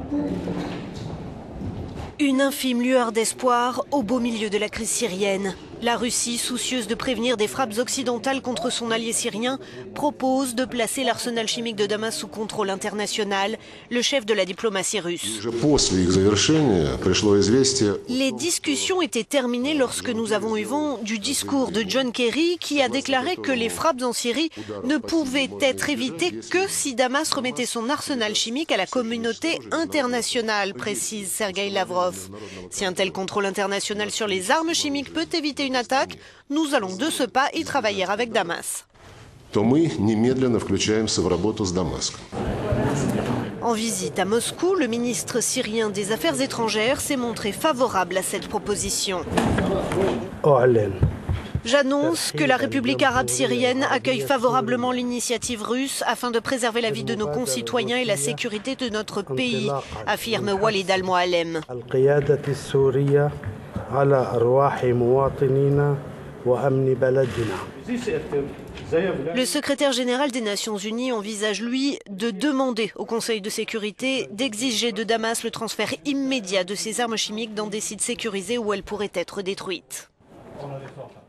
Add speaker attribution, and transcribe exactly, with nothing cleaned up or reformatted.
Speaker 1: Une infime lueur d'espoir au beau milieu de la crise syrienne. La Russie, soucieuse de prévenir des frappes occidentales contre son allié syrien, propose de placer l'arsenal chimique de Damas sous contrôle international, le chef de la diplomatie russe. Les discussions étaient terminées lorsque nous avons eu vent du discours de John Kerry qui a déclaré que les frappes en Syrie ne pouvaient être évitées que si Damas remettait son arsenal chimique à la communauté internationale, précise Sergueï Lavrov. Si un tel contrôle international sur les armes chimiques peut éviter une attaque, nous allons de ce pas y travailler avec Damas. En visite à Moscou, le ministre syrien des Affaires étrangères s'est montré favorable à cette proposition. J'annonce que la République arabe syrienne accueille favorablement l'initiative russe afin de préserver la vie de nos concitoyens et la sécurité de notre pays, affirme Walid al-Moallem. Le secrétaire général des Nations Unies envisage, lui, de demander au Conseil de sécurité d'exiger de Damas le transfert immédiat de ses armes chimiques dans des sites sécurisés où elles pourraient être détruites.